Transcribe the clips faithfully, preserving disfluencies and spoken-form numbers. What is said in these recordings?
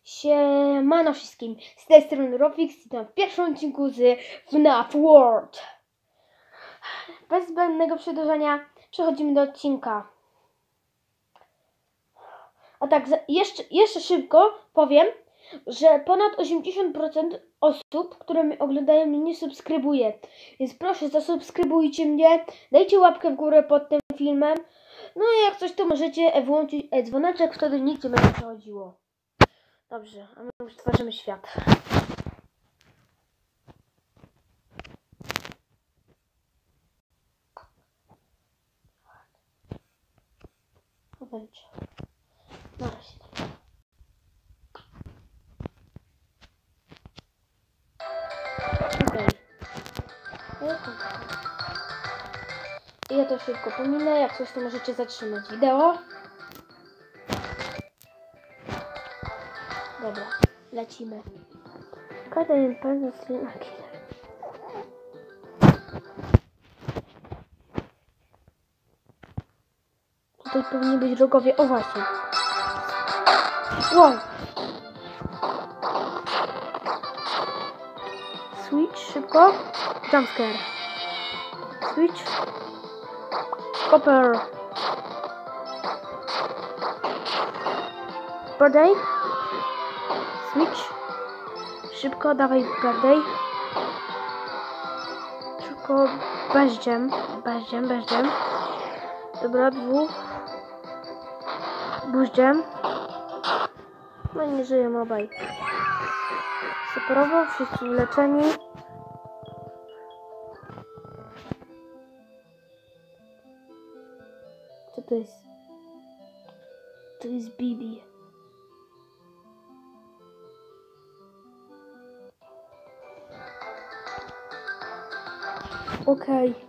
Siemano wszystkim, z tej strony Rofix, witam w pierwszym odcinku z F NAF World. Bez zbędnego przedłużania przechodzimy do odcinka. A tak, jeszcze, jeszcze szybko powiem, że ponad osiemdziesiąt procent osób, które mnie oglądają, mnie nie subskrybuje. Więc proszę, zasubskrybujcie mnie, dajcie łapkę w górę pod tym filmem. No i jak coś, to możecie włączyć dzwoneczek, wtedy nic nie będzie przechodziło. Dobrze, a my już tworzymy świat. Będzie. Na razie. Okej. I ja to szybko pominę, jak coś, to możecie zatrzymać wideo. Dobra, lecimy. Kolejny pan z linaki. Tutaj powinni być wrogowie. O właśnie. Wow. Switch, szybko. Jumpscare. Switch. Copper. Birthday. Switch. Szybko, dawaj birthday. Szybko, bez jam. Bez jam, bez jam. Dobra, dwóch. Boost jam. No i nie żyją obaj. Superowo, wszyscy uleczeni. Co to jest? To jest Bibi. Okej. Okay.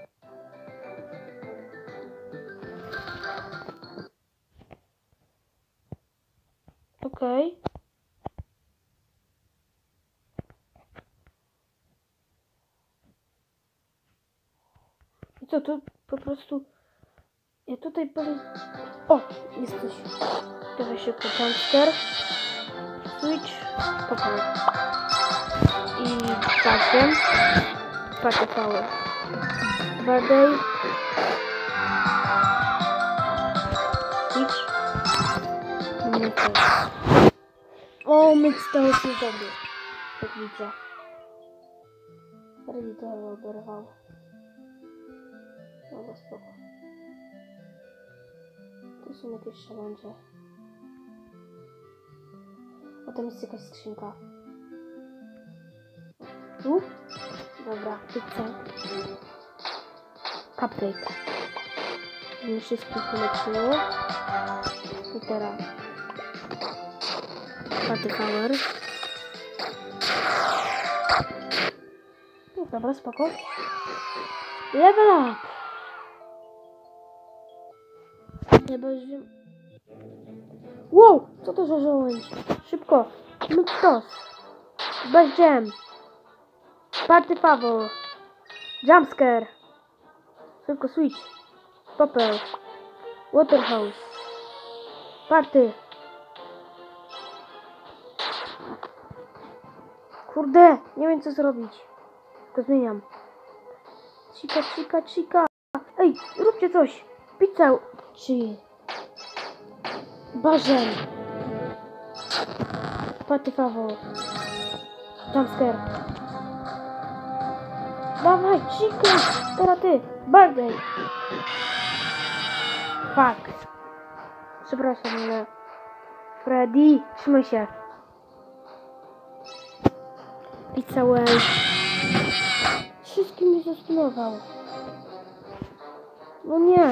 Okej. Okay. I co tu po prostu... Ja tutaj powiem... O! Jesteś. Dawaj się po jumpscare. Switch. Popal. I pasiem. Party power. Birthday. Switch. O, myć to jest dobry. Jak widzę. Ready to oberwał. Dobra, spoko. Tu są jakieś szalęcze. O, tam jest jakaś skrzynka. Tu? Dobra, pizza. Cupcake. Mi wszystko poleciło. I teraz. Party power. No, dobra, spoko. Level up! Nie, bo już wiem. Wow! Co to za żołędź? Szybko! Myć tos! Bez jam! Party power! Jumpscare! Szybko switch! Popper! Waterhouse! Party! Kurde! Nie wiem co zrobić. To zmieniam. Cika, cika, cika! Ej! Róbcie coś! Pizza! Czy... Bażen! Party power! Jumpscare! Dawaj, chicken! Teraz ty! Birthday! Fuck! Przepraszam, ale... Freddy! Trzymaj się! Pizza well! Wszystkim mnie zastunował! No nie!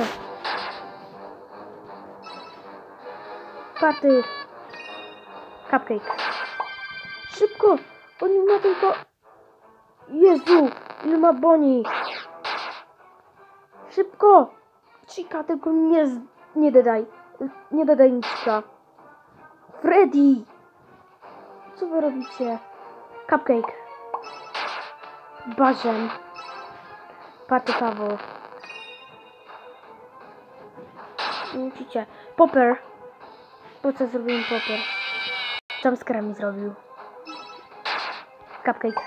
Party! Cupcake! Szybko! Oni ma tylko... Jezu! Ile ma boni! Szybko! Chica, tylko nie... Z... Nie dodaj! Nie dodaj mi Chica! Freddy! Co wy robicie? Cupcake! Bażen! Party power! Nie musicie! Popper! Po co zrobiłem popper? jumpscare'a mi zrobił. Cupcake.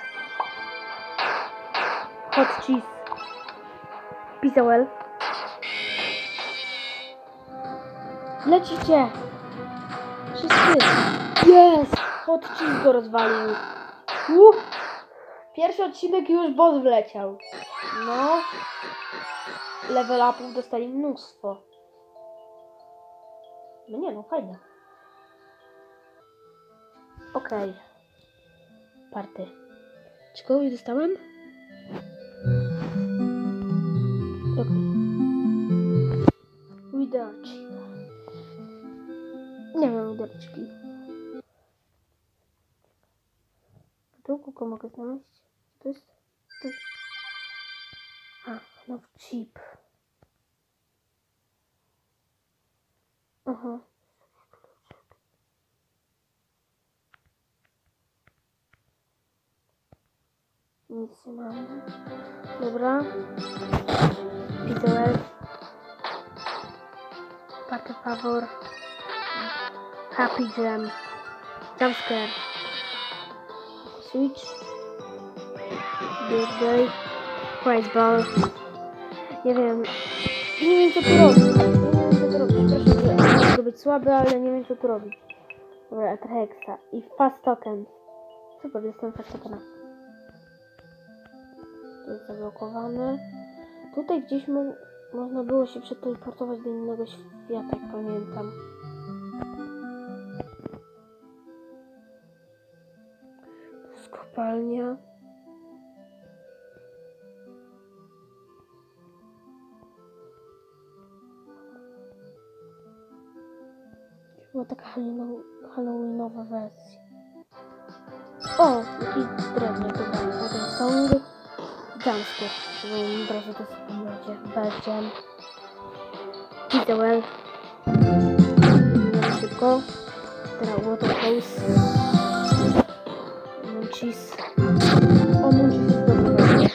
Hot cheese. Pizza well. Lecicie! Wszyscy! Jest! Hot cheese go rozwalił. Uh! Pierwszy odcinek już boss wleciał. No. Level upów dostali mnóstwo. No nie no, fajne. Okej. Okay. Party. Czy kogoś dostałem? Okej. Okay. Widerczki. Nie wiem, widerczki. Tu kogo mogę znaleźć? To jest... To jest... A, no chip. Aha. Nic nie mam. Dobra. Pizza. Party favor. Happy jam. Jumpscare. Switch. Birthday. Prize ball. Nie wiem. Nie wiem co tu robić. Nie wiem co tu robić. Proszę, że mogę być słaby, ale nie wiem co tu robić. Dobra, Hexa. I fast token. Super, jestem fast tokena. To jest zablokowane. Tutaj gdzieś mo można było się przeteleportować do innego świata, jak pamiętam. To jest kopalnia. Była taka halloweenowa wersja. O, jakiś drewno tutaj. Potem song. Jumpscare. Żeby od razu to sobie będzie. Pizza well. Zmieniamy szybko. Teraz water hose. Munchies. O, munchies jest dobry.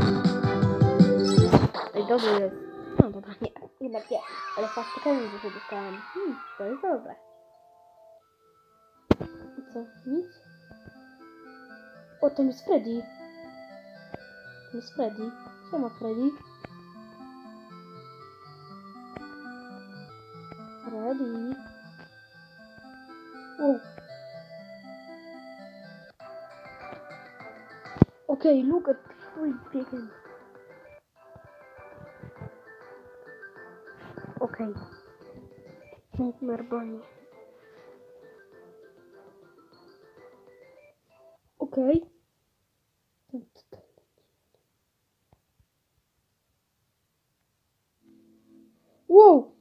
Ej, dobry jest. No dobra, nie. Jednak nie. Ale fast tokeny dzisiaj dostałem. Hmm, to jest dobre. I co? Nic? O, tam jest Freddy. Tam jest Freddy. Co ma Freddy? Freddy. O. Okay, look at three chickens. Okay. Nightmare Bunny. Okay. Wow!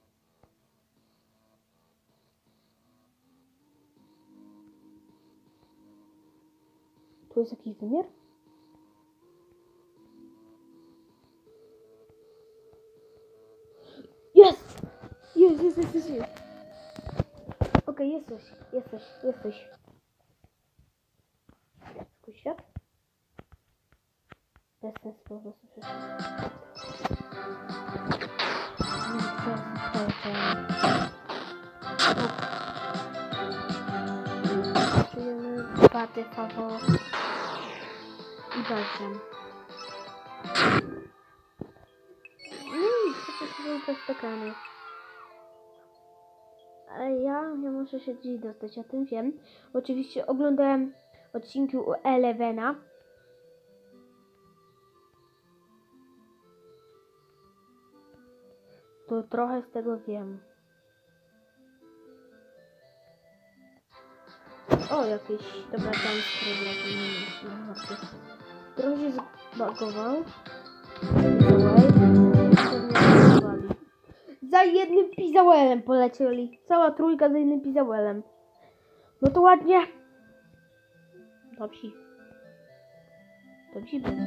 Tu jest jakiś wymiar? Jest! Jest, jest, jest, jest, jest. Okej, okay, jesteś, jesteś, jesteś. Twój świat? Bez sensu po prostu przecież. Czujemy party favor i walczem. Mmm, przecież był bez tokeny. Ale ja, ja muszę się dziś dostać, o tym wiem. Oczywiście oglądałem odcinki u Elevena. To trochę z tego wiem. O, jakieś... Dobra, tam spróbuję. Trochę się zbagował. Za jednym Pizzawellem polecieli. Cała trójka za jednym Pizzawellem. No to ładnie. Dobrze. Dobrze było.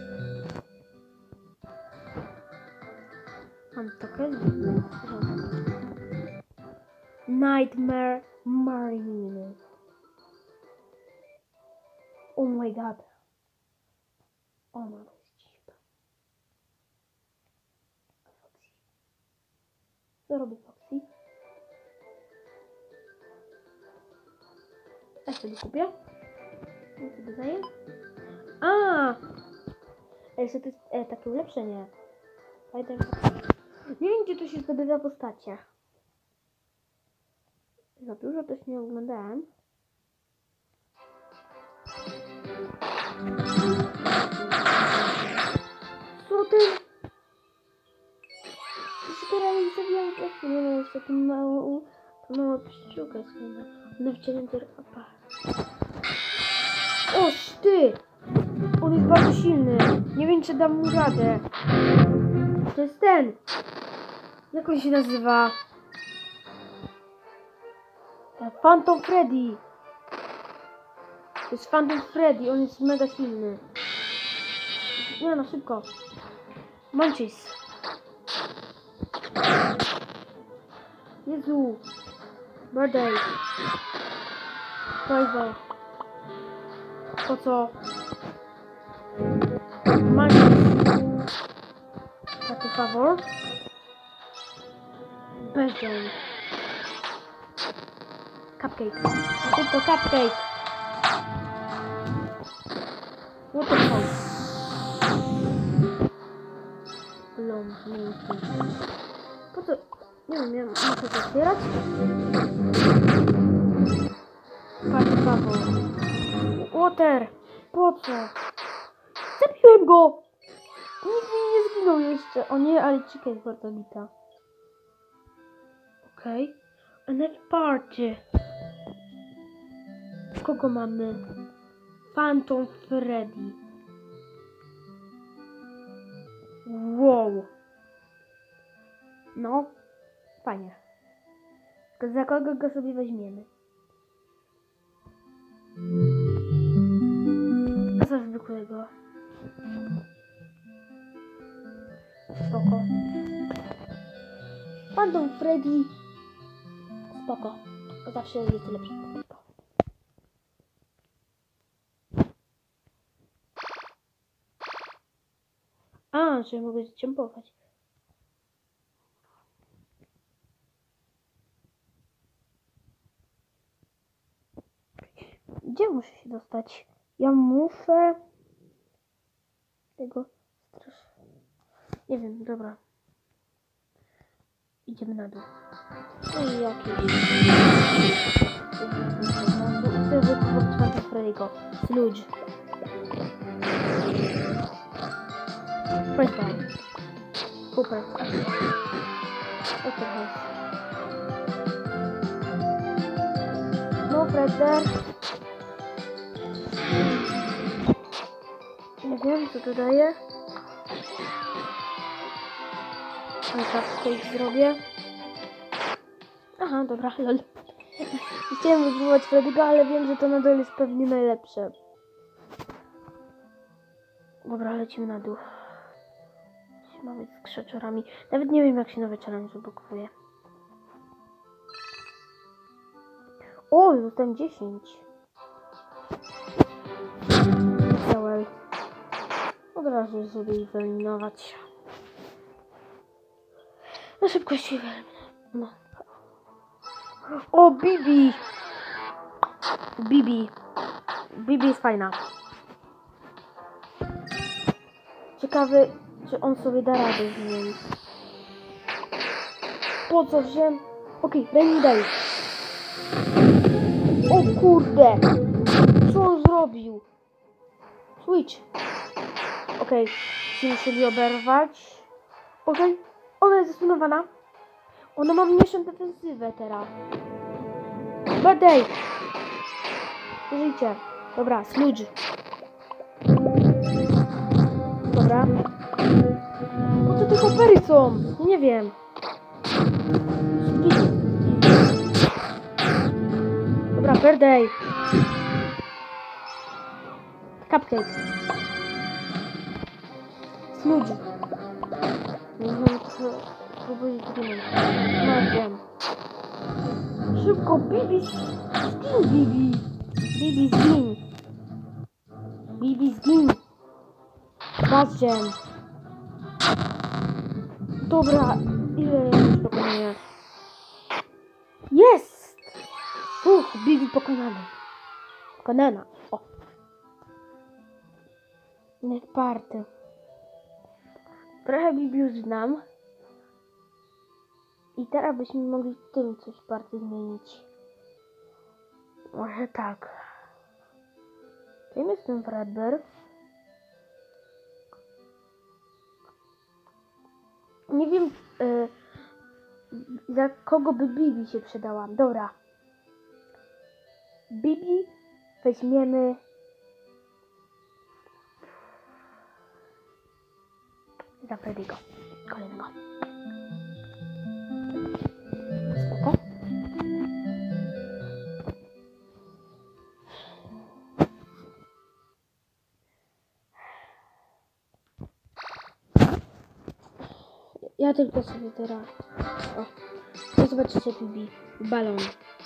Mam token. Nightmare Marine. Oh my god. O, no to jest dziwne. Foxy. Co robi Foxy? Ja sobie kupię. Co to dodaję? A! Ej, to jest e, takie ulepszenie. Pamiętam. Nie wiem, gdzie to się zdobywa postacie. Za dużo też nie oglądałem. Co ty? Teraz zabijam właśnie, nie wiem, jest taki mało, mała pszczółka jest chyba. Ona wciągnięta apa. Oż ty! On jest bardzo silny. Nie wiem, czy dam mu radę. To jest ten. Jak on się nazywa? Phantom Freddy. To jest Phantom Freddy, on jest mega silny. Nie no, szybko. Munchies. Jezu. Birthday. Rival. Po co? Munchies. Taki favor. Birthday. Cupcake. Szybko, cupcake. What the fuck? Lom, nie po co? Nie wiem, ja muszę to otwierać? Party bubble. Water! Po co? Zabiłem go! Nikt mi nie zginął jeszcze. O nie, ale chica jest bardzo bita. Okej. Okay. Another party. Kogo mamy? Phantom Freddy. Wow. No, fajnie. To za kogo go sobie weźmiemy? Za zwykłego. Spoko. Phantom Freddy. Spoko. Zawsze jest lepszy. A, że mogę zjumpować. Gdzie muszę się dostać? Ja muszę... Tego... Strasz... Nie wiem, dobra. Idziemy na dół. No i jakieś... Chcę wykupować Phantom Freddy'ego. Sludge. First time. Super. What the hell? No pressure. Nie wiem, co to daje. Ale cupcake zrobię. Aha, dobra, lol. Chciałem wypróbować Freddy'ego, ale wiem, że to na dole jest pewnie najlepsze. Dobra, lecimy na dół. Mamy z krzaczorami. Nawet nie wiem, jak się nowy challenge zablokuje. O, zostałem dziesięć. Well. Od razu sobie ich wyeliminować. Na szybkości wyeliminować. No. O, Bibi! Bibi. Bibi jest fajna. Ciekawy, czy on sobie da radę z nim. Po co wziąłem? Okej, okay, Rainy Day. O kurde! Co on zrobił? Switch. Okej, okay. Się musieli oberwać. Okej, okay. Ona jest zastunowana. Ona ma mniejszą defensywę teraz. Birthday! Żyjcie. Dobra, Sludge. Dobra. O, to tylko pery są. Nie wiem. Dobra, birthday. Cupcake. Sludge. Nie wiem, co próbuję zginąć. No wiem. Szybko, Bibi. Zgin, Bibi. Bibi, zgin. Bibi, zgin. Bazzian. Dobra, ile ja już pokonuję? Jest! Uch, Bibi pokonany. Konana. O. Net party. Trochę Bibiu znam. I teraz byśmy mogli w tym coś party zmienić. Może tak. Kim jest ten Fredbear? Nie wiem, yy, za kogo by Bibi się przydała. Dobra. Bibi weźmiemy... za Freddy'ego. Kolejnego. Spoko. Ja tylko sobie teraz... O. No zobaczycie Bibi. Balon.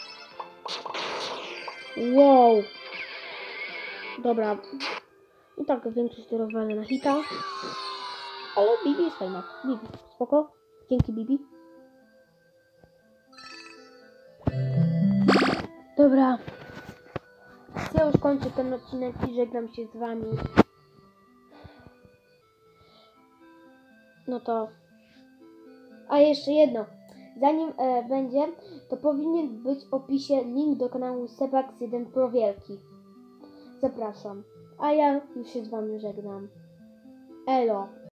Wow. Dobra. I tak większość to rozwalę na hita. Ale Bibi jest fajna. Bibi. Spoko. Dzięki Bibi. Dobra. Ja już kończę ten odcinek i żegnam się z wami. No to... A jeszcze jedno. Zanim e, będzie, to powinien być w opisie link do kanału Sebax jeden Pro Wielki. Zapraszam. A ja już się z wami żegnam. Elo.